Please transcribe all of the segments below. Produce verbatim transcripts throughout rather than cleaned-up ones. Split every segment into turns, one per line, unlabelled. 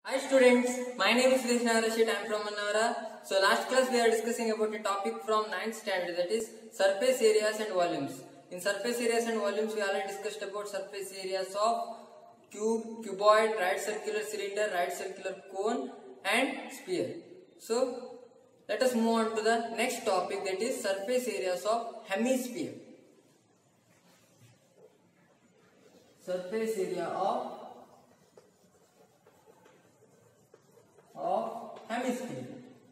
Hi students, my name is Krishna Rashid. I am from Manavara. So last class we are discussing about a topic from ninth standard, that is surface areas and volumes. In surface areas and volumes we already discussed about surface areas of cube, cuboid, right circular cylinder, right circular cone and sphere. So let us move on to the next topic, that is surface areas of hemisphere. Surface area of of hemisphere.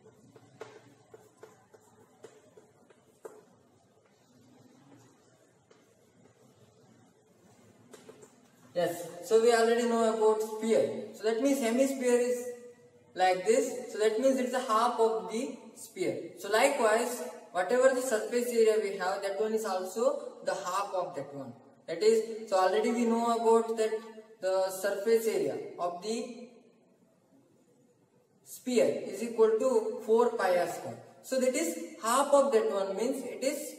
Yes, so we already know about sphere. So that means hemisphere is like this. So that means it is a half of the sphere. So likewise, whatever the surface area we have, that one is also the half of that one. That is, so already we know about that the surface area of the sphere is equal to four pi r square. So that is half of that one, means it is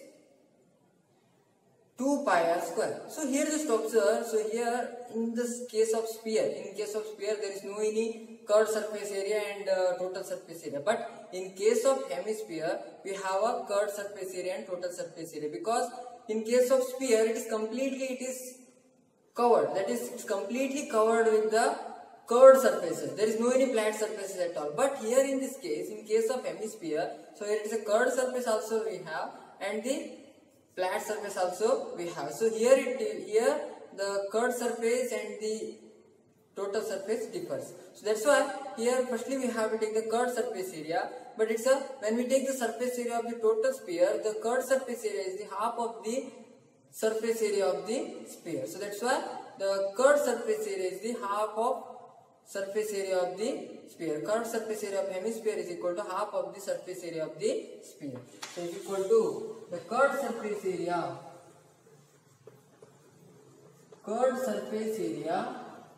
two pi r square. So here just observe, so here in this case of sphere, in case of sphere there is no any curved surface area and uh, total surface area. But in case of hemisphere we have a curved surface area and total surface area, because in case of sphere it is completely it is covered, that is it's completely covered with the curved surfaces. There is no any flat surfaces at all. But here in this case, in case of hemisphere, so here it is a curved surface also we have and the flat surface also we have. So here it here the curved surface and the total surface differs. So that's why here firstly we have to take the curved surface area. But it's a when we take the surface area of the total sphere, the curved surface area is the half of the surface area of the sphere. So that's why the curved surface area is the half of surface area of the sphere. Curved surface area of hemisphere is equal to half of the surface area of the sphere. So is equal to the curved surface area curved surface area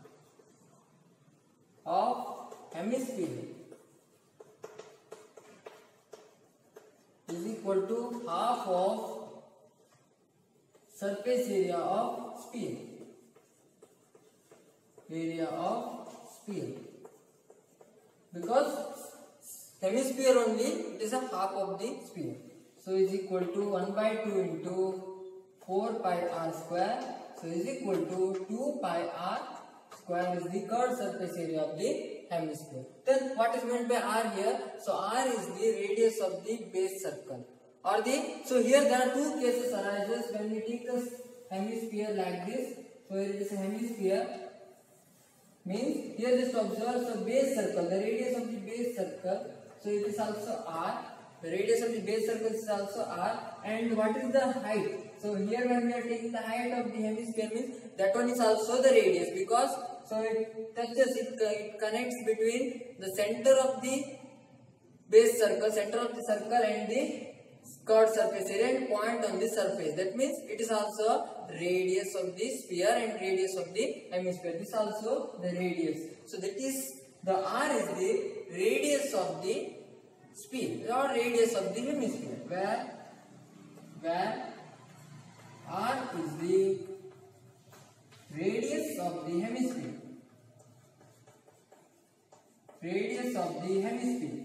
of hemisphere is equal to half of surface area of sphere. Area of sphere, because hemisphere only it is a half of the sphere. So is equal to one by two into four pi r square. So is equal to two pi r square is the curved surface area of the hemisphere. Then what is meant by r here? So r is the radius of the base circle, or the so here there are two cases arises when we take the hemisphere like this. So here it is a hemisphere, means here just observe the base circle, the radius of the base circle, so it is also r, the radius of the base circle is also r, and what is the height? So here when we are taking the height of the hemisphere, means that one is also the radius, because so it touches, it, it connects between the center of the base circle, center of the circle and the curved surface area and point on the surface. That means it is also radius of the sphere and radius of the hemisphere. This also the radius. So that is the r is the radius of the sphere or radius of the hemisphere, where where r is the radius of the hemisphere. Radius of the hemisphere.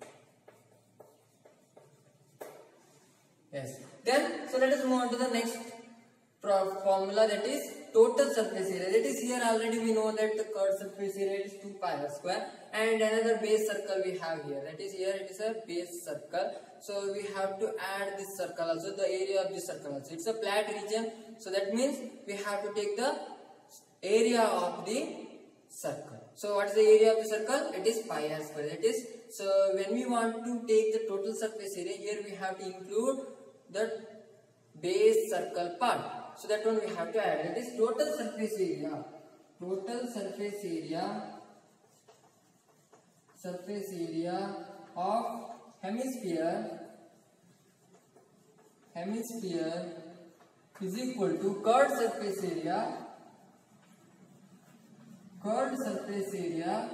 Yes. Then, so let us move on to the next formula, that is total surface area. That is here already we know that the curved surface area is two pi r square, and another base circle we have here. That is here it is a base circle. So we have to add this circle also, the area of this circle also. It's a flat region. So that means we have to take the area of the circle. So what is the area of the circle? It is pi r square. That is, so when we want to take the total surface area, here we have to include the base circle part. So that one we have to add. It is total surface area. Total surface area. Surface area of hemisphere. Hemisphere is equal to curved surface area. Curved surface area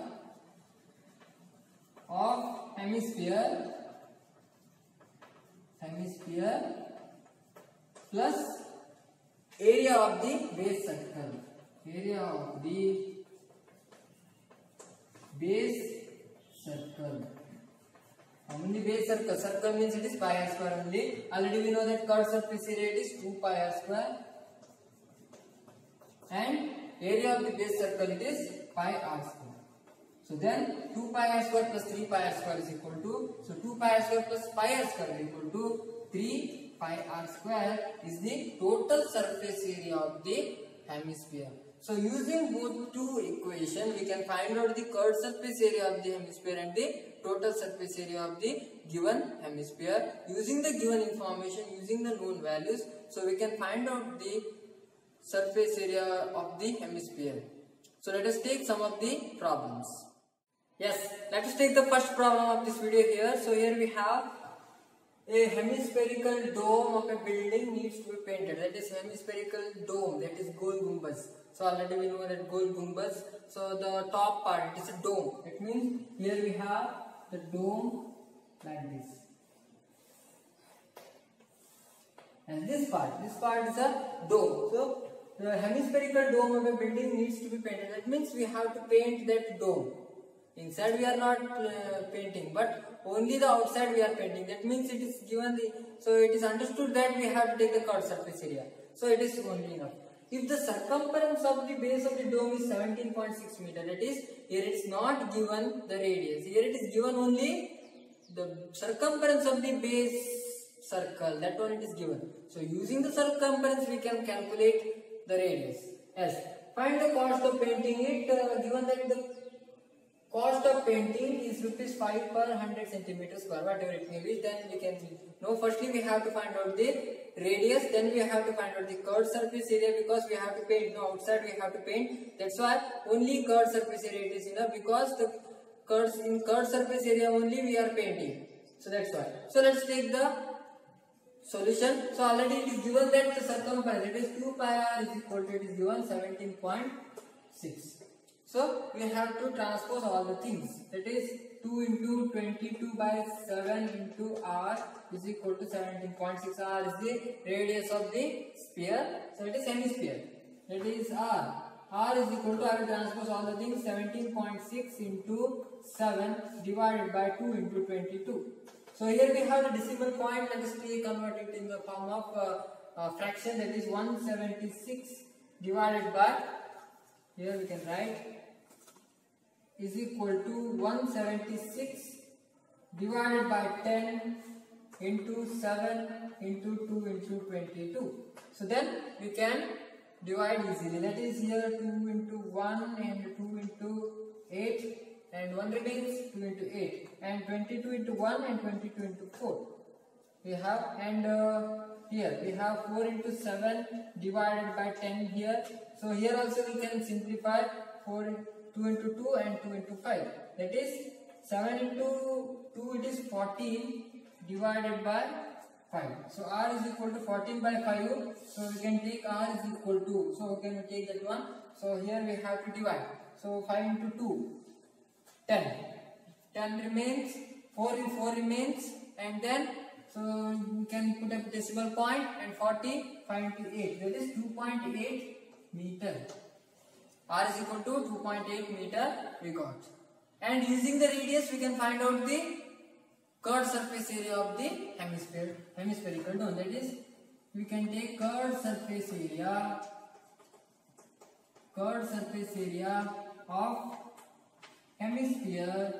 of hemisphere. Hemisphere plus area of the base circle. Area of the base circle. How many base circle? Circle means it is pi r square only. Already we know that curved surface area it is two pi r square, and area of the base circle it is pi r square. So then two pi r square plus three pi r square is equal to, so two pi r square plus pi r square is equal to three pi r square is the total surface area of the hemisphere. So using both two equations we can find out the curved surface area of the hemisphere and the total surface area of the given hemisphere. Using the given information, using the known values, so we can find out the surface area of the hemisphere. So let us take some of the problems. Yes, let us take the first problem of this video here. So here we have a hemispherical dome of a building needs to be painted. That is hemispherical dome, that is Gol Gumbaz. So already we know that Gol Gumbaz. So the top part, it is a dome. It means here we have the dome like this. And this part, this part is a dome. So the hemispherical dome of a building needs to be painted. That means we have to paint that dome. Inside we are not uh, painting, but only the outside we are painting. That means it is given the, so it is understood that we have to take the curved surface area. So it is only enough. If the circumference of the base of the dome is seventeen point six meter, that is, here it is not given the radius. Here it is given only the circumference of the base circle. That one it is given. So using the circumference we can calculate the radius. Yes. Find the cost of painting it. Uh, given that the cost of painting is rupees five per one hundred centimeters square, whatever it may be, then we can know. Firstly we have to find out the radius, then we have to find out the curved surface area, because we have to paint, no, outside we have to paint. That's why only curved surface area it is enough, because the curves in curved surface area only we are painting. So that's why. So let's take the solution. So already it is given that the circumference, it is two pi r is equal to, it is given seventeen point six. So we have to transpose all the things. That is two into twenty-two by seven into r is equal to seventeen point six. R is the radius of the sphere. So it is hemisphere. That is r. R is equal to, I will transpose all the things, seventeen point six into seven divided by two into twenty-two. So here we have the decimal point. Let us convert it in the form of uh, uh, fraction. That is one hundred seventy-six divided by, here we can write, is equal to one hundred seventy-six divided by ten into seven into two into twenty-two. So then we can divide easily. That is here two into one and two into eight, and one remains, two into eight, and twenty-two into one and twenty-two into four. We have, and uh, here we have four into seven divided by ten here. So here also we can simplify four, two into two and two into five. That is seven into two, it is fourteen divided by five. So r is equal to fourteen by five. So we can take r is equal to, so we can take that one. So here we have to divide. So five into two, ten. ten remains, four in four remains, and then so you can put a decimal point, and forty, five into eight, that is two point eight meter. R is equal to two point eight meter we got. And using the radius we can find out the curved surface area of the hemisphere, hemispherical dome. That is, we can take curved surface area, curved surface area of hemisphere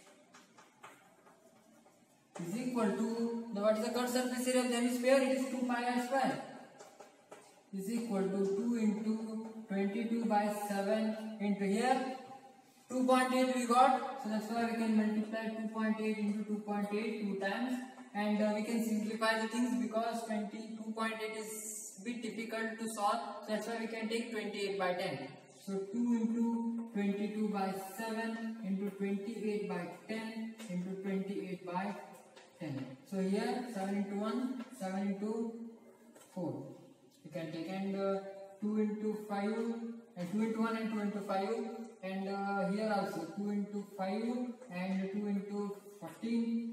is equal to, now what is the curved surface area of the hemisphere? It is two pi r square is equal to two into twenty-two by seven into here two point eight we got. So that's why we can multiply two point eight into two point eight two times, and uh, we can simplify the things, because twenty-two point eight is a bit difficult to solve. So that's why we can take twenty-eight by ten. So two into twenty-two by seven into twenty-eight by ten into twenty-eight by ten. So here seven into one, seven into four. You can take, and uh, two into five, and two into one and two into five, and uh, here also two into five and two into fourteen.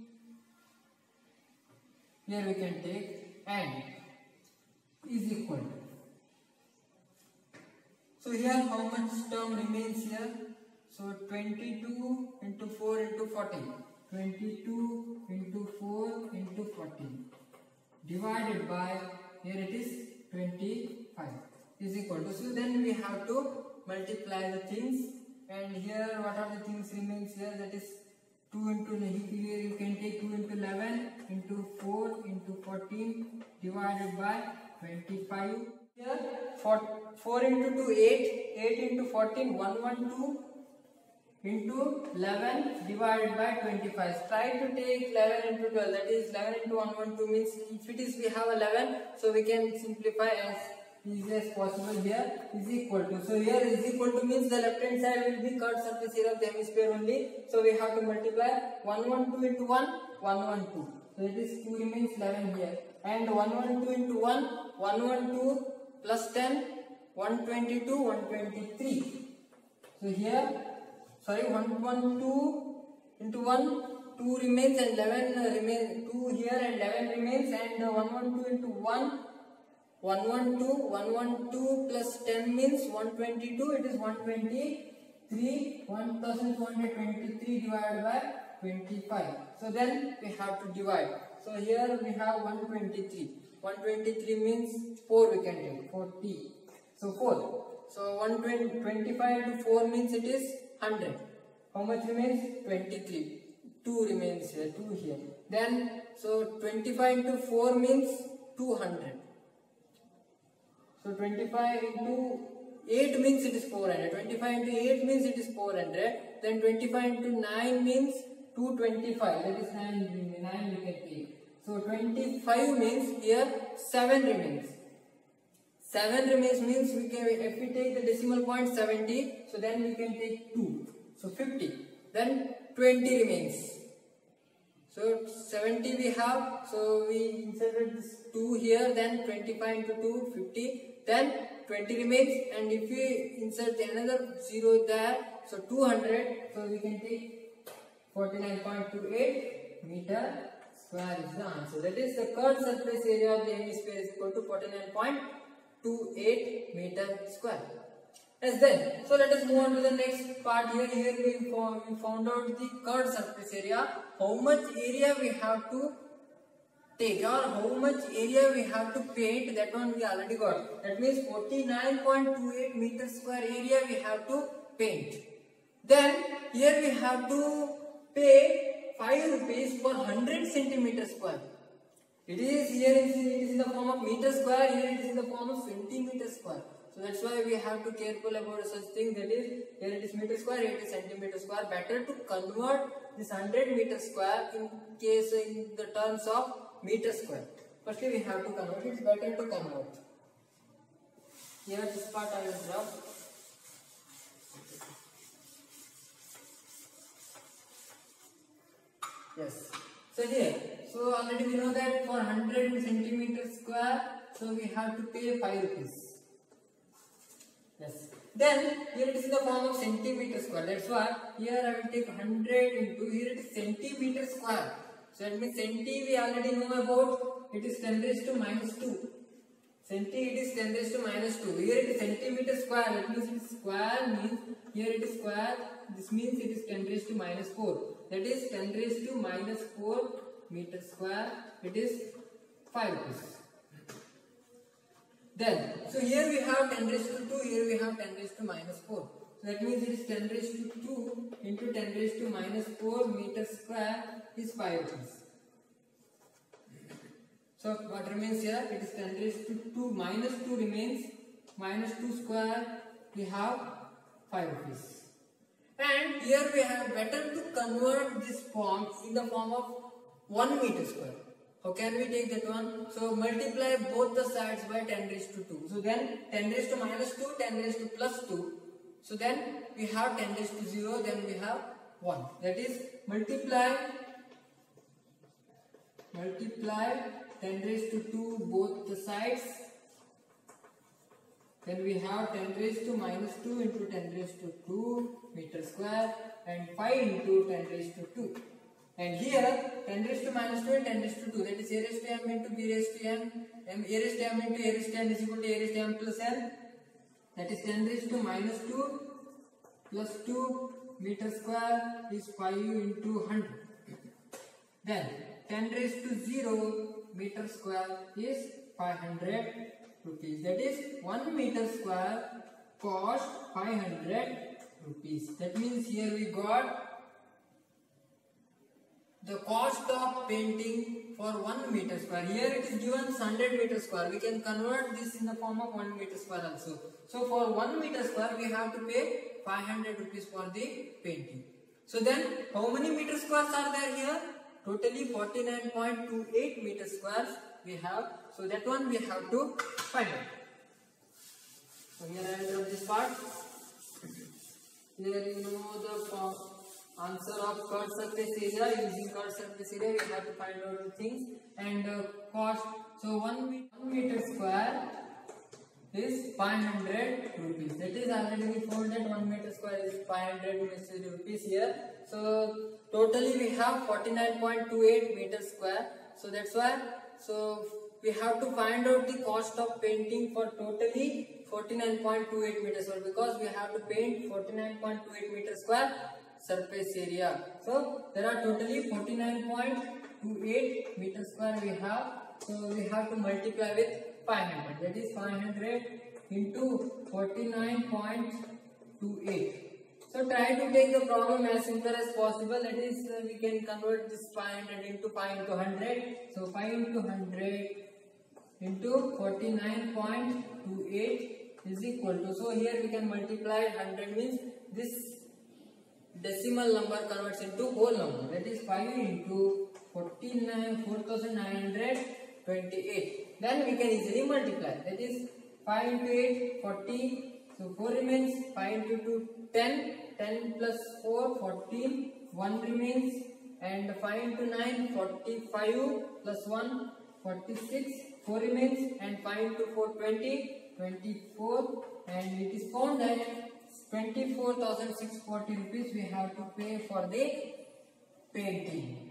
Here we can take, and is equal to. So here how much term remains here? So twenty-two into four into fourteen. twenty-two into four into fourteen divided by, here it is twenty-five, is equal to, so then we have to multiply the things, and here what are the things remains here, that is two into, here you can take two into eleven into four into fourteen divided by twenty-five. Here four, four into two, eight, eight into fourteen, one hundred twelve into eleven divided by twenty-five. Try to take eleven into twelve, that is eleven into one hundred twelve means, if it is we have eleven, so we can simplify as easy as possible. Here is equal to, so here is equal to means the left hand side will be curved surface area of the hemisphere only, so we have to multiply one hundred twelve into one, one hundred twelve, so it is q remains eleven here, and one hundred twelve into one, one hundred twelve plus ten, one hundred twenty-two, one hundred twenty-three, so here sorry one hundred twelve into one, two remains, and eleven uh, remain, two here and eleven remains, and uh, one hundred twelve into one, one hundred twelve, one hundred twelve plus ten means one hundred twenty-two, it is one hundred twenty-three, one thousand two hundred twenty-three divided by twenty-five, so then we have to divide, so here we have one hundred twenty-three, one hundred twenty-three means four we can take, forty, so four, so one hundred twenty-five into four means it is one hundred, how much remains? twenty-three, two remains here, two here, then so twenty-five into four means two hundred, so twenty-five into eight means it is four hundred, twenty-five into eight means it is four hundred, then twenty-five into nine means two hundred twenty-five, that is nine, nine we can take, so twenty-five means here seven remains, seven remains means we can, if we take the decimal point seventy, so then we can take two, so fifty, then twenty remains, so seventy we have, so we inserted this two here, then twenty-five into two, fifty, then twenty remains, and if we insert another zero there, so two hundred, so we can take forty-nine point two eight meter square is the answer, that is the curved surface area of the hemisphere is equal to forty-nine point two eight meter square. As then, so let us move on to the next part. Here, here we found, we found out the curved surface area. How much area we have to take, or how much area we have to paint, that one we already got. That means forty-nine point two eight meter square area we have to paint. Then here we have to pay five rupees for one hundred centimeter square. It is here, it is in the form of meter square, here it is in the form of centimeter square. So that's why we have to careful about such thing, that is, here it is meter square, here it is centimeter square. Better to convert this one hundred meter square in case in the terms of meter square. Firstly we have to convert, it's better to convert. Here this part I will draw. Yes. So here, so already we know that for one hundred centimeter square, so we have to pay five rupees. Yes. Then here it is in the form of centimeter square. That's why here I will take one hundred into, here it is centimeter square. So that means centi we already know about. It is ten raised to minus two. Centi it is ten raised to minus two. Here it is centimeter square. That means it is square means here it is square. This means it is ten raised to minus four. That is ten raised to minus four meter square. It is five rupees. Then, so here we have ten raised to two, here we have ten raised to minus four. So that means it is ten raised to two into ten raised to minus four meter square is five rupees. So what remains here? It is ten raised to two, minus two remains, minus two square, we have five rupees. And here we have better to convert this form in the form of one meter square. How can we take that one? So multiply both the sides by ten raised to two. So then ten raised to minus two, ten raised to plus two. So then we have ten raised to zero, then we have one. That is multiply, multiply ten raised to two both the sides. Then we have ten raised to minus two into ten raised to two meter square and five into ten raised to two. And here ten raised to minus two and ten raised to two, that is a raised to m into b raised to n, m a raised to m into a raised to n is equal to a raised to m plus n, that is ten raised to minus two plus two meter square is five into one hundred. Then ten raised to zero meter square is five hundred rupees. That is one meter square cost five hundred rupees. That means here we got the cost of painting for one meter square. Here it is given one hundred meter square. We can convert this in the form of one meter square also. So for one meter square we have to pay five hundred rupees for the painting. So then how many meter squares are there here? Totally forty-nine point two eight meter squares we have. So that one we have to find out. So here I will drop this part. Here you know the form. Answer of curved surface area. Using curved surface area we have to find out the things and uh, cost. So one meter, one meter square is five hundred rupees. That is already we found that one meter square is five hundred rupees here. So totally we have forty-nine point two eight meters square. So that's why so we have to find out the cost of painting for totally forty-nine point two eight meters square, because we have to paint forty-nine point two eight meters square surface area. So there are totally forty-nine point two eight meters square we have. So we have to multiply with five hundred. That is five hundred into forty-nine point two eight. So try to take the problem as simple as possible. That is uh, we can convert this five hundred into five into one hundred. So five into one hundred into forty-nine point two eight is equal to, so here we can multiply one hundred, means this decimal number converts into whole number. That is five into forty-nine, four thousand nine hundred twenty-eight. Then we can easily multiply. That is five into eight, forty. So four remains, five into two, ten. ten plus four, fourteen. one remains, and five into nine, forty-five plus one, forty-six. four remains, and five into four, twenty. twenty-four. And it is found that twenty-four thousand six hundred forty rupees we have to pay for the painting.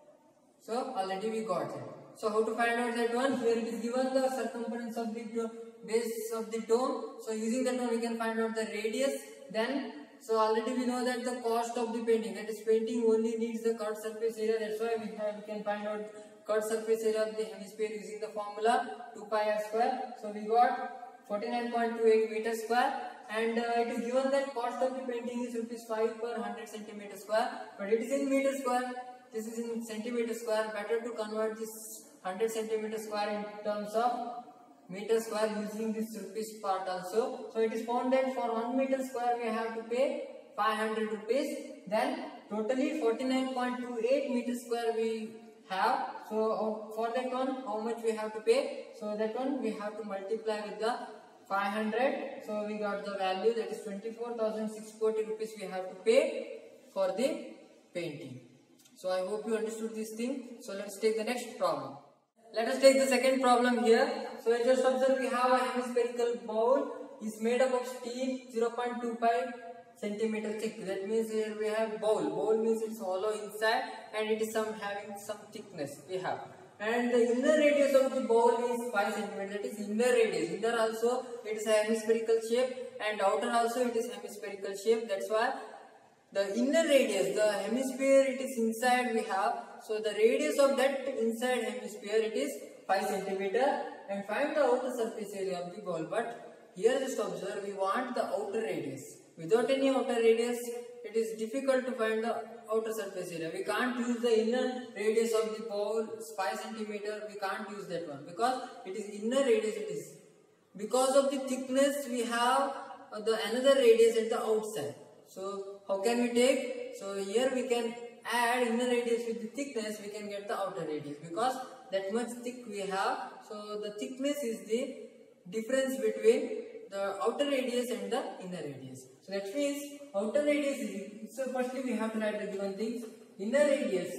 So already we got it. So how to find out that one? Here it is given the circumference of the base of the dome. So using that one we can find out the radius. Then so already we know that the cost of the painting, that is painting only needs the curved surface area. That's why we, have, we can find out curved surface area of the hemisphere using the formula two pi r square. So we got forty-nine point two eight meters square. And uh, it is given that cost of the painting is rupees five per one hundred centimeter square, but it is in meter square. This is in centimeter square. Better to convert this one hundred centimeter square in terms of meter square using this rupees part also. So it is found that for one meter square we have to pay five hundred rupees. Then totally forty-nine point two eight meter square we have. So uh, for that one how much we have to pay? So that one we have to multiply with the five hundred. So we got the value, that is twenty-four thousand six hundred forty rupees we have to pay for the painting. So I hope you understood this thing. So let's take the next problem. Let us take the second problem here. So just observe, we have a hemispherical bowl is made up of steel zero point two five centimeter thick. That means here we have bowl. Bowl means it's hollow inside and it is some having some thickness we have. And the inner radius of the bowl is five centimeters. That is inner radius. Inner also it is a hemispherical shape, and outer also it is hemispherical shape. That's why the inner radius, the hemisphere it is inside we have. So the radius of that inside hemisphere it is five centimeter, and find the outer surface area of the bowl. But here just observe, we want the outer radius. Without any outer radius it is difficult to find the outer surface area. We can't use the inner radius of the bowl five centimeter. We can't use that one because it is inner radius it is. Because of the thickness we have uh, the another radius at the outside. So how can we take? So here we can add inner radius with the thickness, we can get the outer radius because that much thick we have. So the thickness is the difference between the outer radius and the inner radius. So that means outer radius is, so firstly we have to write the given things. Inner radius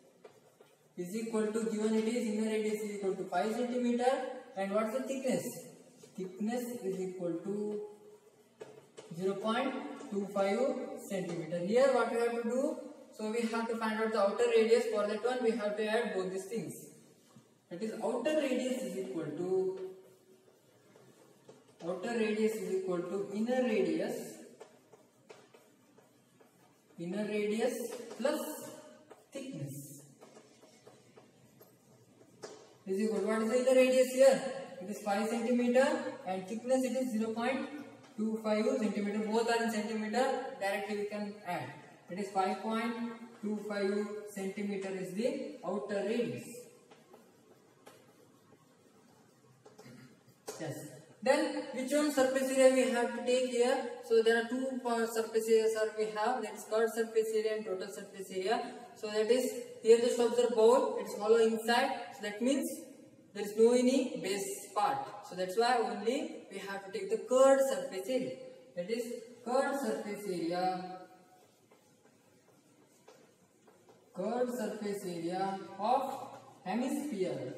is equal to, given it is inner radius is equal to five centimeter, and what's the thickness? Thickness is equal to zero point two five centimeter. Here what we have to do, so we have to find out the outer radius. For that one we have to add both these things. That is outer radius is equal to outer radius is equal to inner radius inner radius plus thickness is equal to, what is the inner radius here? It is five centimeter and thickness it is zero point two five centimeter. Both are in centimeter. Directly we can add. It is five point two five centimeter is the outer radius. Yes. Then which one surface area we have to take here? So there are two surface areas we have. That is curved surface area and total surface area. So that is, here just observe bowl. It is hollow inside. So that means there is no any base part. So that's why only we have to take the curved surface area. That is curved surface area. Curved surface area of hemisphere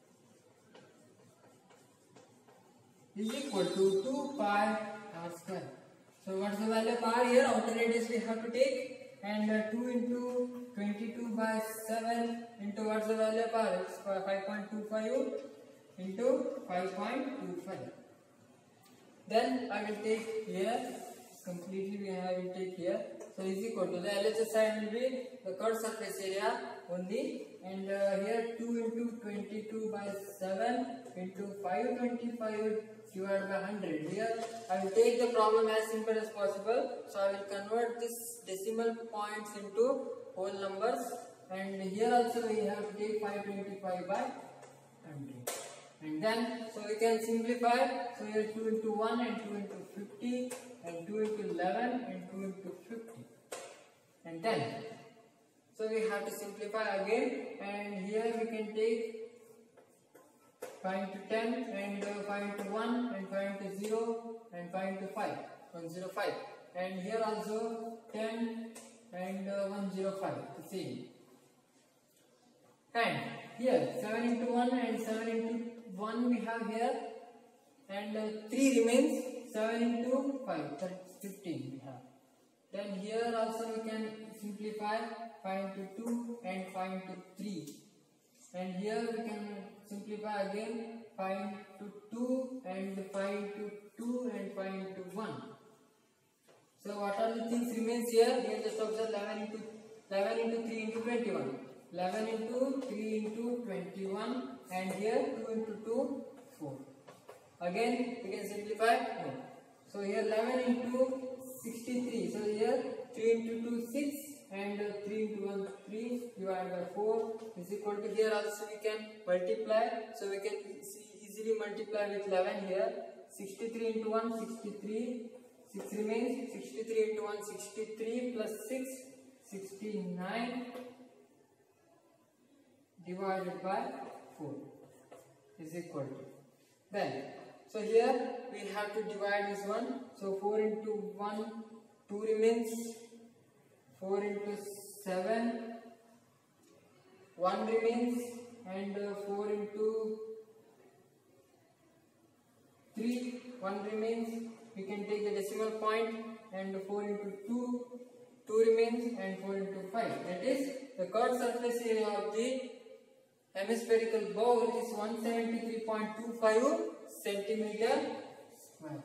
is equal to two pi r square. So what is the value of r here? Outer radius we have to take, and uh, two into twenty-two by seven into what's the value of r? It's five point two five into five point two five. Then I will take here, completely we have will take here. So is equal to the L H S side will be the curved surface area only, and uh, here two into twenty-two by seven into five twenty-five divided by one hundred. Here I will take the problem as simple as possible. So I will convert this decimal points into whole numbers, and here also we have to take five twenty-five by one hundred. And then so we can simplify. So here two into one and two into fifty and two into eleven and two into fifty and ten. So we have to simplify again, and here we can take five into ten and uh, five into one and five into zero and five into five, one hundred five, and here also ten and uh, one hundred five, the same. And here seven into one and seven into one we have here, and uh, three remains, seven into five, that's fifteen we have. Then here also we can simplify five into two and five into three, and here we can simplify again five into two and five into two and five into one. So what are the things remains here? Here just observe eleven into eleven into three into twenty-one, eleven into three into twenty-one, and here two into two, four. Again we can simplify. No. So here eleven into sixty-three. So here three into two, six, and uh, three into one, three divided by four is equal to, here also we can multiply. So we can easily multiply with eleven here. sixty-three into one, sixty-three. six remains. sixty-three into one, sixty-three plus six, sixty-nine divided by four is equal to. Then, so here we have to divide this one. So four into one, two remains. four into seven, one remains, and uh, four into three, one remains. We can take the decimal point, and four into two, two remains, and four into five. That is, the curved surface area of the hemispherical bowl is one hundred seventy-three point two five centimeter square.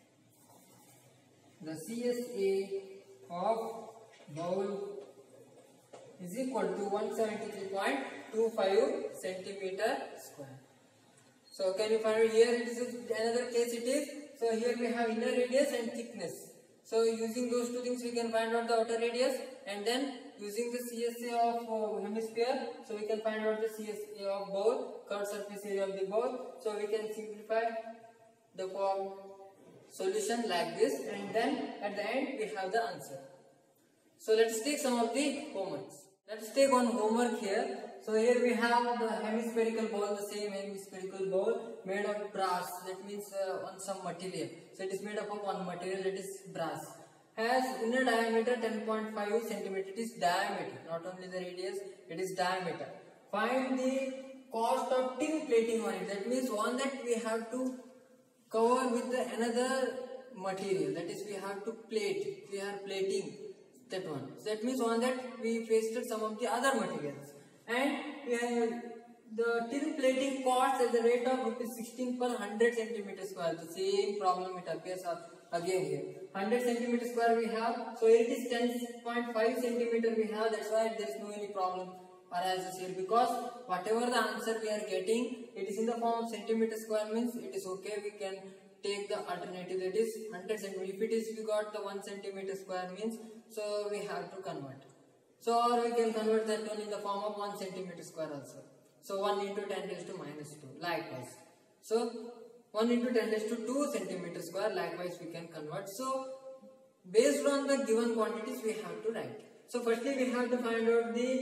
The C S A of bowl is equal to one hundred seventy-three point two five centimeter square. So can you find it here? It is another case. It is, so here we have inner radius and thickness. So using those two things we can find out the outer radius, and then using the C S A of uh, hemisphere, so we can find out the C S A of bowl, curved surface area of the bowl. So we can simplify the form solution like this, and then at the end we have the answer. So let's take some of the homeworks. Let's take one homework here. So here we have the hemispherical bowl, the same hemispherical bowl made of brass. That means uh, on some material. So it is made up of one material, that is brass. Has inner diameter ten point five centimeter. It is diameter, not only the radius. It is diameter. Find the cost of tin plating on it. That means one that we have to cover with the another material. That is, we have to plate. We are plating that one. So that means on that we pasted some of the other materials, and we have the tin plating costs at the rate of rupees sixteen per one hundred centimeter square. The same problem it appears again here. one hundred centimeter square we have, so it is ten point five centimeter we have. That's why there is no any problem. Or as I said, because whatever the answer we are getting, it is in the form of centimeter square, means it is okay. We can take the alternative, that is one hundred centimeter. If it is we got the one centimeter square means, so we have to convert. So or we can convert that one in the form of one centimeter square also. So one into ten raised to minus two. Likewise. So one into ten raised to two centimeter square. Likewise we can convert. So based on the given quantities we have to write. So firstly we have to find out the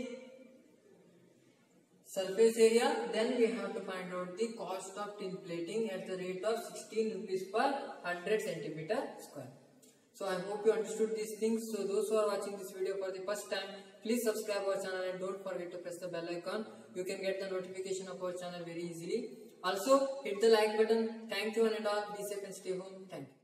surface area, then we have to find out the cost of tin plating at the rate of sixteen rupees per one hundred centimeter square. So I hope you understood these things. So those who are watching this video for the first time, please subscribe our channel and don't forget to press the bell icon. You can get the notification of our channel very easily. Also hit the like button. Thank you one and all. Be safe and stay home. Thank you.